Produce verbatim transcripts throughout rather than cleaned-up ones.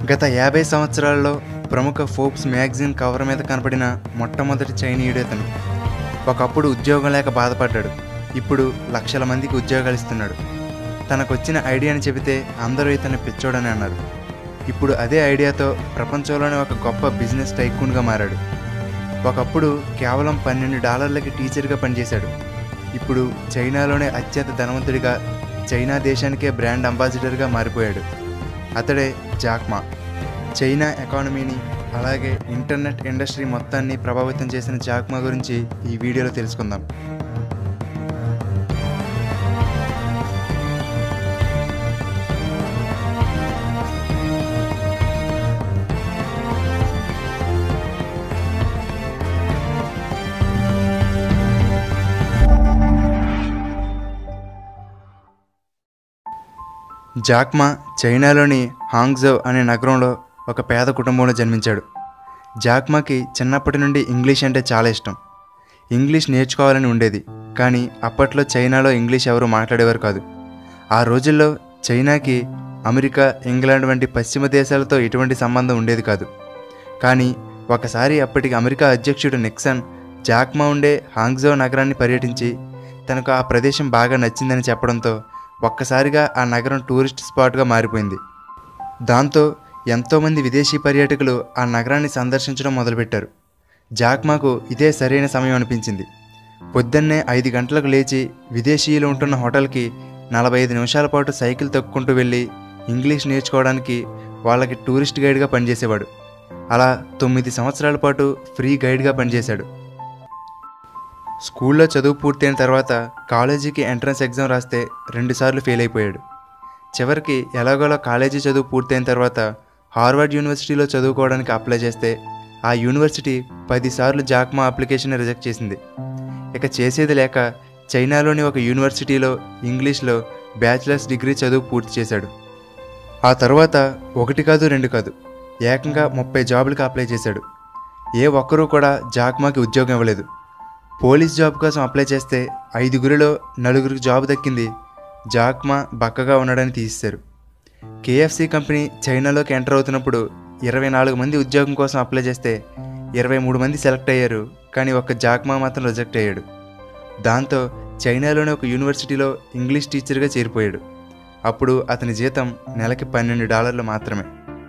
గత యాభై సంవత్సరాల్లో ప్రముఖ ఫోర్బ్స్ మ్యాగజైన్ కవర్ మీద కనపడిన మొట్టమొదటి చైనీయుడు అతను. ఒకప్పుడు ఉద్యోగం లేక బాధపడ్డాడు. ఇప్పుడు లక్షల మందికి ఉద్యోగాలు ఇస్తున్నాడు. తనకొచ్చిన ఐడియాని చెబితే అందరూ ఇతన్ని పిచ్చోడని అన్నారు. ఇప్పుడు అదే ఐడియాతో ప్రపంచంలోనే ఒక గొప్ప బిజినెస్ టైకూన్గా మారాడు. ఒకప్పుడు కేవలం పన్నెండు డాలర్లకి టీచర్గా పనిచేశాడు. ఇప్పుడు చైనాలోనే అత్యంత ధనవంతుడిగా, చైనా దేశానికే బ్రాండ్ అంబాసిడర్గా మారిపోయాడు. అతడే జాక్ మా. చైనా ఎకానమీని, అలాగే ఇంటర్నెట్ ఇండస్ట్రీ మొత్తాన్ని ప్రభావితం చేసిన జాక్ మా గురించి ఈ వీడియోలో తెలుసుకుందాం. జాక్ మా చైనాలోని హాంగ్జౌ అనే నగరంలో ఒక పేద కుటుంబంలో జన్మించాడు. జాక్ మాకి చిన్నప్పటి నుండి ఇంగ్లీష్ అంటే చాలా ఇష్టం. ఇంగ్లీష్ నేర్చుకోవాలని ఉండేది, కానీ అప్పట్లో చైనాలో ఇంగ్లీష్ ఎవరు మాట్లాడేవారు కాదు. ఆ రోజుల్లో చైనాకి అమెరికా, ఇంగ్లాండ్ వంటి పశ్చిమ దేశాలతో ఎటువంటి సంబంధం ఉండేది కాదు. కానీ ఒకసారి అప్పటికి అమెరికా అధ్యక్షుడు నిక్సన్ జాక్ మా ఉండే హాంగ్జౌ నగరాన్ని పర్యటించి తనకు ఆ ప్రదేశం బాగా నచ్చిందని చెప్పడంతో ఒక్కసారిగా ఆ నగరం టూరిస్ట్ స్పాట్గా మారిపోయింది. దాంతో ఎంతోమంది విదేశీ పర్యాటకులు ఆ నగరాన్ని సందర్శించడం మొదలుపెట్టారు. జాక్ మాకు ఇదే సరైన సమయం అనిపించింది. పొద్దున్నే ఐదు గంటలకు లేచి విదేశీయులు ఉంటున్న హోటల్కి నలభై ఐదు నిమిషాల పాటు సైకిల్ తొక్కుంటూ వెళ్ళి ఇంగ్లీష్ నేర్చుకోవడానికి వాళ్ళకి టూరిస్ట్ గైడ్గా పనిచేసేవాడు. అలా తొమ్మిది సంవత్సరాల పాటు ఫ్రీ గైడ్గా పనిచేశాడు. స్కూల్లో చదువు పూర్తయిన తర్వాత కాలేజీకి ఎంట్రన్స్ ఎగ్జామ్ రాస్తే రెండుసార్లు ఫెయిల్ అయిపోయాడు. చివరికి ఎలాగోలా కాలేజీ చదువు పూర్తయిన తర్వాత హార్వర్డ్ యూనివర్సిటీలో చదువుకోవడానికి అప్లై చేస్తే ఆ యూనివర్సిటీ పదిసార్లు జాక్ మా అప్లికేషన్ రిజెక్ట్ చేసింది. ఇక చేసేది లేక చైనాలోని ఒక యూనివర్సిటీలో ఇంగ్లీష్లో బ్యాచిలర్స్ డిగ్రీ చదువు పూర్తి చేశాడు. ఆ తర్వాత ఒకటి కాదు రెండు కాదు ఏకంగా ముప్పై జాబులకు అప్లై చేశాడు. ఏ ఒక్కరూ కూడా జాక్ మాకి ఉద్యోగం ఇవ్వలేదు. పోలీస్ జాబ్ కోసం అప్లై చేస్తే ఐదుగురిలో నలుగురికి జాబ్ దక్కింది. జాక్ మా బక్కగా ఉన్నాడని తీసేశారు. కేఎఫ్సి కంపెనీ చైనాలోకి ఎంటర్ అవుతున్నప్పుడు ఇరవై నాలుగు మంది ఉద్యోగం కోసం అప్లై చేస్తే ఇరవై మూడు మంది సెలెక్ట్ అయ్యారు, కానీ ఒక్క జాక్ మా మాత్రం రిజెక్ట్ అయ్యాడు. దాంతో చైనాలోని ఒక యూనివర్సిటీలో ఇంగ్లీష్ టీచర్గా చేరిపోయాడు. అప్పుడు అతని జీతం నెలకి పన్నెండు డాలర్లు మాత్రమే.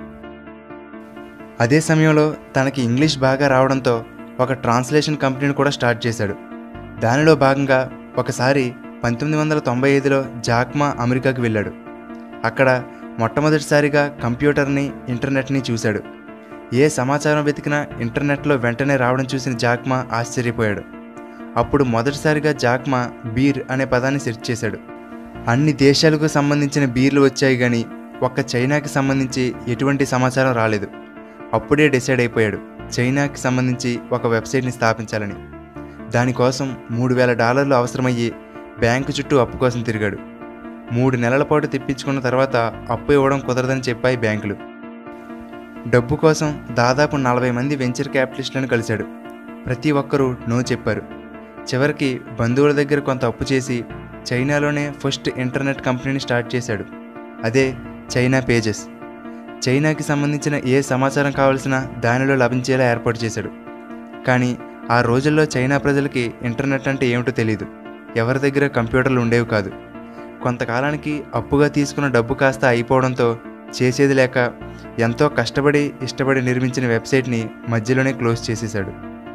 అదే సమయంలో తనకి ఇంగ్లీష్ బాగా రావడంతో ఒక ట్రాన్స్లేషన్ కంపెనీని కూడా స్టార్ట్ చేశాడు. దానిలో భాగంగా ఒకసారి పంతొమ్మిది వందల తొంభై ఐదులో జాక్ మా అమెరికాకి వెళ్ళాడు. అక్కడ మొట్టమొదటిసారిగా కంప్యూటర్ని, ఇంటర్నెట్ని చూశాడు. ఏ సమాచారం వెతికినా ఇంటర్నెట్లో వెంటనే రావడం చూసిన జాక్ మా ఆశ్చర్యపోయాడు. అప్పుడు మొదటిసారిగా జాక్ మా బీర్ అనే పదాన్ని సెర్చ్ చేశాడు. అన్ని దేశాలకు సంబంధించిన బీర్లు వచ్చాయి, కానీ ఒక్క చైనాకి సంబంధించి ఎటువంటి సమాచారం రాలేదు. అప్పుడే డిసైడ్ అయిపోయాడు చైనాకి సంబంధించి ఒక వెబ్సైట్ని స్థాపించాలని. దానికోసం మూడు వేల డాలర్లు అవసరమయ్యి బ్యాంకు చుట్టూ అప్పు కోసం తిరిగాడు. మూడు నెలల పాటు తెప్పించుకున్న తర్వాత అప్పు ఇవ్వడం కుదరదని చెప్పాయి బ్యాంకులు. డబ్బు కోసం దాదాపు నలభై మంది వెంచర్ క్యాపిటలిస్టులను కలిశాడు. ప్రతి ఒక్కరూ నో చెప్పారు. చివరికి బంధువుల దగ్గర కొంత అప్పు చేసి చైనాలోనే ఫస్ట్ ఇంటర్నెట్ కంపెనీని స్టార్ట్ చేశాడు. అదే చైనా పేజెస్. చైనాకి సంబంధించిన ఏ సమాచారం కావాల్సినా దానిలో లభించేలా ఏర్పాటు చేశాడు. కానీ ఆ రోజుల్లో చైనా ప్రజలకి ఇంటర్నెట్ అంటే ఏమిటో తెలియదు. ఎవరి దగ్గర కంప్యూటర్లు ఉండేవి కాదు. కొంతకాలానికి అప్పుగా తీసుకున్న డబ్బు కాస్త అయిపోవడంతో చేసేది లేక ఎంతో కష్టపడి ఇష్టపడి నిర్మించిన వెబ్సైట్ని మధ్యలోనే క్లోజ్ చేసేశాడు.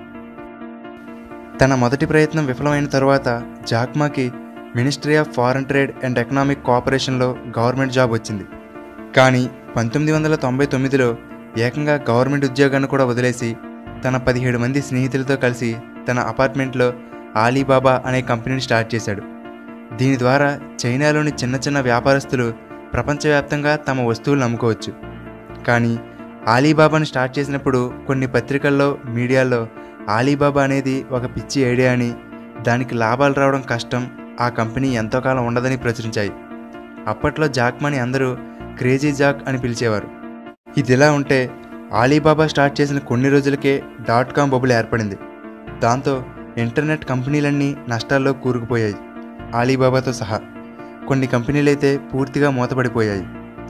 తన మొదటి ప్రయత్నం విఫలమైన తర్వాత జాక్ మాకి ministry of foreign trade and economic కోఆపరేషన్లో గవర్నమెంట్ జాబ్ వచ్చింది. కానీ పంతొమ్మిది వందల తొంభై తొమ్మిదిలో ఏకంగా గవర్నమెంట్ ఉద్యోగాన్ని కూడా వదిలేసి తన పదిహేడు మంది స్నేహితులతో కలిసి తన అపార్ట్మెంట్లో ఆలీబాబా అనే కంపెనీని స్టార్ట్ చేశాడు. దీని ద్వారా చైనాలోని చిన్న చిన్న వ్యాపారస్తులు ప్రపంచవ్యాప్తంగా తమ వస్తువులను అమ్ముకోవచ్చు. కానీ ఆలీబాబాని స్టార్ట్ చేసినప్పుడు కొన్ని పత్రికల్లో, మీడియాలో ఆలీబాబా అనేది ఒక పిచ్చి ఐడియా అని, దానికి లాభాలు రావడం కష్టం, ఆ కంపెనీ ఎంతో కాలం ఉండదని ప్రచురించాయి. అప్పట్లో జాక్ మాని అందరూ క్రేజీ జాక్ అని పిలిచేవారు. ఇదిలా ఉంటే ఆలీబాబా స్టార్ట్ చేసిన కొన్ని రోజులకే డాట్ కామ్ బబుల్ ఏర్పడింది. దాంతో ఇంటర్నెట్ కంపెనీలన్నీ నష్టాల్లో కూరుకుపోయాయి, ఆలీబాబాతో సహా. కొన్ని కంపెనీలైతే పూర్తిగా మూతపడిపోయాయి.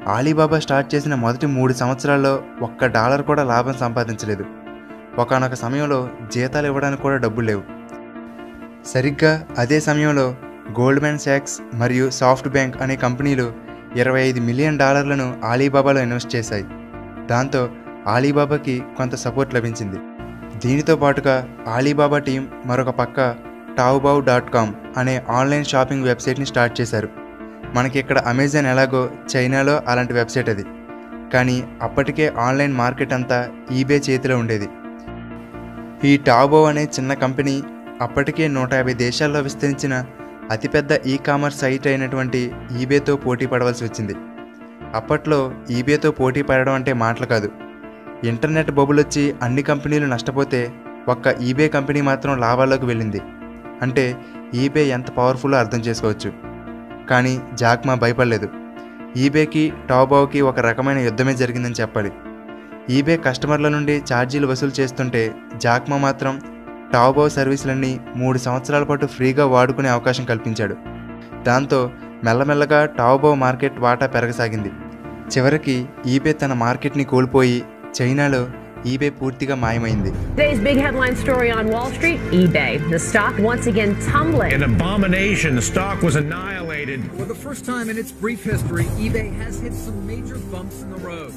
ఆలీబాబా స్టార్ట్ చేసిన మొదటి మూడు సంవత్సరాల్లో ఒక్క డాలర్ కూడా లాభం సంపాదించలేదు. ఒకానొక సమయంలో జీతాలు ఇవ్వడానికి కూడా డబ్బులు లేవు. సరిగ్గా అదే సమయంలో గోల్డ్మెన్ సాక్స్ మరియు సాఫ్ట్ బ్యాంక్ అనే కంపెనీలు ఇరవై ఐదు మిలియన్ డాలర్లను ఆలీబాబాలో ఇన్వెస్ట్ చేశాయి. దాంతో ఆలీబాబాకి కొంత సపోర్ట్ లభించింది. దీనితో పాటుగా ఆలీబాబా టీం మరొక పక్క టావుబౌ డాట్ కామ్ అనే ఆన్లైన్ షాపింగ్ వెబ్సైట్ని స్టార్ట్ చేశారు. మనకి ఇక్కడ అమెజాన్ ఎలాగో చైనాలో అలాంటి వెబ్సైట్ అది. కానీ అప్పటికే ఆన్లైన్ మార్కెట్ అంతా ఈబే చేతిలో ఉండేది. ఈ టావుబౌ అనే చిన్న కంపెనీ అప్పటికే నూట యాభై దేశాల్లో విస్తరించిన అతిపెద్ద ఈ కామర్స్ సైట్ అయినటువంటి ఈబేతో పోటీ పడవలసి వచ్చింది. అప్పట్లో ఈబేతో పోటీ పడడం అంటే మాటలు కాదు. ఇంటర్నెట్ బబుల్ వచ్చి అన్ని కంపెనీలు నష్టపోతే ఒక్క ఈబే కంపెనీ మాత్రం లాభాల్లోకి వెళ్ళింది. అంటే ఈబే ఎంత పవర్ఫుల్లో అర్థం చేసుకోవచ్చు. కానీ జాక్మా భయపడలేదు. ఈబేకి టావుబౌకి ఒక రకమైన యుద్ధమే జరిగిందని చెప్పాలి. ఈబే కస్టమర్ల నుండి ఛార్జీలు వసూలు చేస్తుంటే జాక్మా మాత్రం టావుబౌ సర్వీసులన్నీ మూడు సంవత్సరాల పాటు ఫ్రీగా వాడుకునే అవకాశం కల్పించాడు. దాంతో మెల్లమెల్లగా టావుబౌ మార్కెట్ వాటా పెరగసాగింది. చివరికి ఈబే తన మార్కెట్ని కోల్పోయి చైనాలో eBay పూర్తిగా మాయమైంది. Today's big headline story on Wall Street, eBay. The stock once again tumbling. An abomination. The stock was annihilated. For the first time in its brief history, eBay has hit some major bumps in the road.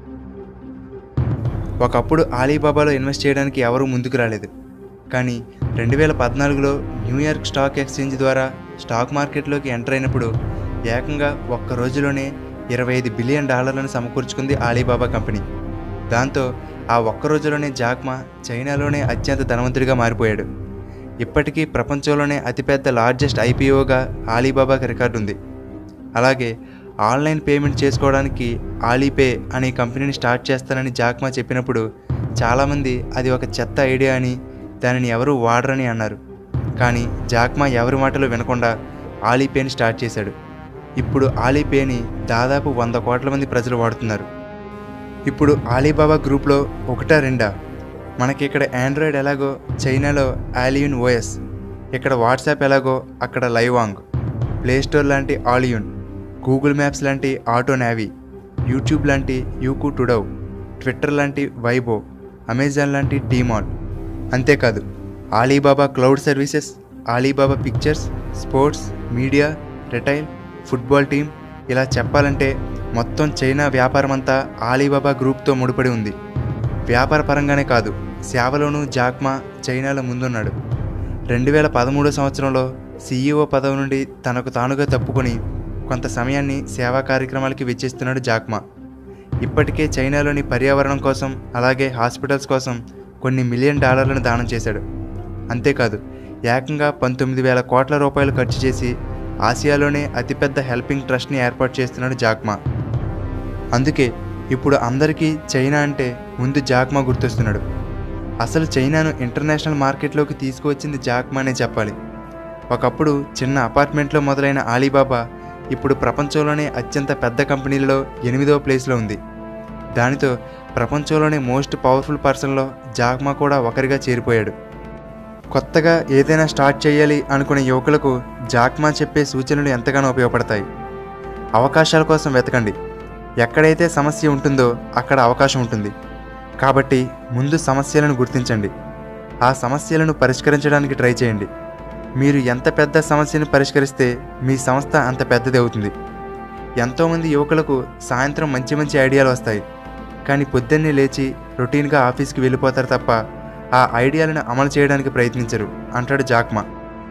ఒకప్పుడు ఆలీబాబాలో invest చేయడానికి ఎవరూ ముందుకు రాలేదు. కానీ రెండు వేల పద్నాలుగులో New York stock exchange ద్వారా స్టాక్ మార్కెట్లోకి ఎంటర్ అయినప్పుడు ఏకంగా ఒక్క రోజులోనే ఇరవై ఐదు బిలియన్ డాలర్లను సమకూర్చుకుంది ఆలీబాబా కంపెనీ. దాంతో ఆ ఒక్క రోజులోనే జాక్మా చైనాలోనే అత్యంత ధనవంతుడిగా మారిపోయాడు. ఇప్పటికీ ప్రపంచంలోనే అతిపెద్ద లార్జెస్ట్ ఐపీఓగా ఆలీబాబాకి రికార్డు ఉంది. అలాగే ఆన్లైన్ పేమెంట్ చేసుకోవడానికి ఆలీపే అనే కంపెనీని స్టార్ట్ చేస్తానని జాక్మా చెప్పినప్పుడు చాలామంది అది ఒక చెత్త ఐడియా అని, దానిని ఎవరూ వాడరని అన్నారు. కానీ జాక్మా ఎవరి మాటలు వినకుండా ఆలీపేని స్టార్ట్ చేశాడు. ఇప్పుడు ఆలీపేని దాదాపు వంద కోట్ల మంది ప్రజలు వాడుతున్నారు. ఇప్పుడు ఆలీబాబా గ్రూప్లో ఒకటా రెండా? మనకి ఇక్కడ ఆండ్రాయిడ్ ఎలాగో చైనాలో ఆలియూన్ ఓఎస్, ఇక్కడ వాట్సాప్ ఎలాగో అక్కడ లైవాంగ్, ప్లేస్టోర్ లాంటి ఆలియూన్, గూగుల్ మ్యాప్స్ లాంటి ఆటో నావీ, యూట్యూబ్ లాంటి యూకు టుడౌ, ట్విట్టర్ లాంటి వైబో, అమెజాన్ లాంటి టీమాల్. అంతేకాదు Alibaba cloud services, Alibaba pictures, sports, media, retail, football team, ఇలా చెప్పాలంటే మొత్తం చైనా వ్యాపారం అంతా ఆలీబాబా గ్రూప్తో ముడిపడి ఉంది. వ్యాపార పరంగానే కాదు, సేవలోనూ జాక్మా చైనాలో ముందున్నాడు. రెండు వేల పదమూడో సంవత్సరంలో సీఈఓ పదవి నుండి తనకు తానుగా తప్పుకొని కొంత సమయాన్ని సేవా కార్యక్రమాలకి వెచ్చిస్తున్నాడు జాక్మా. ఇప్పటికే చైనాలోని పర్యావరణం కోసం అలాగే హాస్పిటల్స్ కోసం కొన్ని మిలియన్ డాలర్లను దానం చేశాడు. అంతేకాదు ఏకంగా పంతొమ్మిది వేల కోట్ల రూపాయలు ఖర్చు చేసి ఆసియాలోనే అతిపెద్ద హెల్పింగ్ ట్రస్ట్ని ఏర్పాటు చేస్తున్నాడు జాక్మా. అందుకే ఇప్పుడు అందరికీ చైనా అంటే ముందు జాక్మా గుర్తొస్తున్నాడు. అసలు చైనాను ఇంటర్నేషనల్ మార్కెట్లోకి తీసుకువచ్చింది జాక్మానే చెప్పాలి. ఒకప్పుడు చిన్న అపార్ట్మెంట్లో మొదలైన ఆలీబాబా ఇప్పుడు ప్రపంచంలోనే అత్యంత పెద్ద కంపెనీలలో ఎనిమిదవ ప్లేస్లో ఉంది. దానితో ప్రపంచంలోనే మోస్ట్ పవర్ఫుల్ పర్సన్లో జాక్మా కూడా ఒకరిగా చేరిపోయాడు. కొత్తగా ఏదైనా స్టార్ట్ చేయాలి అనుకునే యువకులకు జాక్మా చెప్పే సూచనలు ఎంతగానో ఉపయోగపడతాయి. అవకాశాల కోసం వెతకండి. ఎక్కడైతే సమస్య ఉంటుందో అక్కడ అవకాశం ఉంటుంది. కాబట్టి ముందు సమస్యలను గుర్తించండి. ఆ సమస్యలను పరిష్కరించడానికి ట్రై చేయండి. మీరు ఎంత పెద్ద సమస్యను పరిష్కరిస్తే మీ సంస్థ అంత పెద్దది అవుతుంది. ఎంతోమంది యువకులకు సాయంత్రం మంచి మంచి ఐడియాలు వస్తాయి. కానీ పొద్దున్నే లేచి రొటీన్గా ఆఫీస్కి వెళ్ళిపోతారు తప్ప ఆ ఐడియాలను అమలు చేయడానికి ప్రయత్నించరు అంటాడు జాక్మా.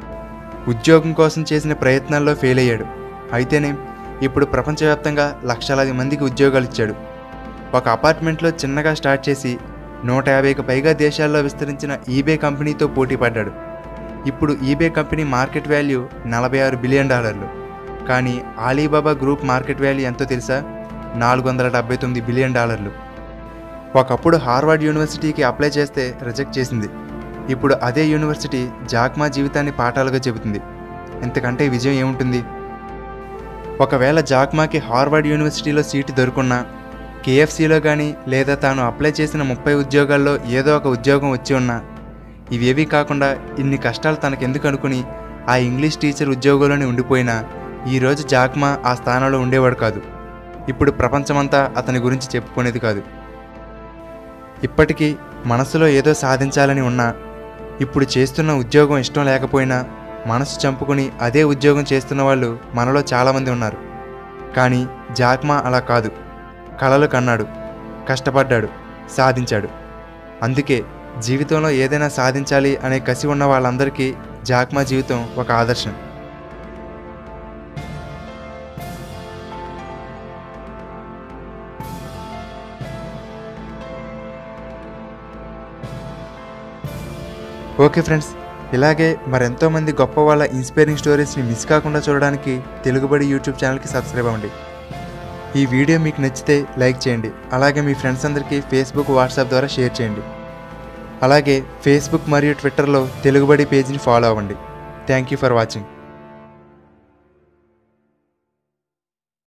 ఉద్యోగం కోసం చేసిన ప్రయత్నాల్లో ఫెయిల్ అయ్యాడు. అయితేనే ఇప్పుడు ప్రపంచవ్యాప్తంగా లక్షలాది మందికి ఉద్యోగాలు ఇచ్చాడు. ఒక అపార్ట్మెంట్లో చిన్నగా స్టార్ట్ చేసి నూట యాభైకి పైగా దేశాల్లో విస్తరించిన ఈబే కంపెనీతో పోటీ పడ్డాడు. ఇప్పుడు ఈబే కంపెనీ మార్కెట్ వాల్యూ నలభై ఆరు బిలియన్ డాలర్లు. కానీ ఆలీబాబా గ్రూప్ మార్కెట్ వాల్యూ ఎంతో తెలుసా? నాలుగు వందల డెబ్బై తొమ్మిది బిలియన్ డాలర్లు. ఒకప్పుడు హార్వర్డ్ యూనివర్సిటీకి అప్లై చేస్తే రిజెక్ట్ చేసింది. ఇప్పుడు అదే యూనివర్సిటీ జాక్మా జీవితాన్ని పాఠాలుగా చెబుతుంది. ఇంతకంటే విజయం ఏముంటుంది? ఒకవేళ జాక్మాకి హార్వర్డ్ యూనివర్సిటీలో సీటు దొరుకున్నా, కేఎఫ్సీలో కానీ లేదా తాను అప్లై చేసిన ముప్పై ఉద్యోగాల్లో ఏదో ఒక ఉద్యోగం వచ్చి ఉన్నా, ఇవేవీ కాకుండా ఇన్ని కష్టాలు తనకెందుకు అనుకుని ఆ ఇంగ్లీష్ టీచర్ ఉద్యోగంలోనే ఉండిపోయినా ఈరోజు జాక్మా ఆ స్థానంలో ఉండేవాడు కాదు. ఇప్పుడు ప్రపంచమంతా అతని గురించి చెప్పుకునేది కాదు. ఇప్పటికీ మనసులో ఏదో సాధించాలని ఉన్నా, ఇప్పుడు చేస్తున్న ఉద్యోగం ఇష్టం లేకపోయినా మనసు చంపుకుని అదే ఉద్యోగం చేస్తున్న వాళ్ళు మనలో చాలామంది ఉన్నారు. కానీ జాక్ మా అలా కాదు. కలలు కన్నాడు, కష్టపడ్డాడు, సాధించాడు. అందుకే జీవితంలో ఏదైనా సాధించాలి అనే కసి ఉన్న వాళ్ళందరికీ జాక్ మా జీవితం ఒక ఆదర్శం. ఓకే ఫ్రెండ్స్, ఇలాగే మరెంతోమంది గొప్ప వాళ్ళ ఇన్స్పైరింగ్ స్టోరీస్ని మిస్ కాకుండా చూడడానికి తెలుగుబడి యూట్యూబ్ ఛానల్కి సబ్స్క్రైబ్ అవ్వండి. ఈ వీడియో మీకు నచ్చితే లైక్ చేయండి. అలాగే మీ ఫ్రెండ్స్ అందరికీ ఫేస్బుక్, వాట్సాప్ ద్వారా షేర్ చేయండి. అలాగే ఫేస్బుక్ మరియు ట్విట్టర్లో తెలుగుబడి పేజీని ఫాలో అవ్వండి. Thank you for watching.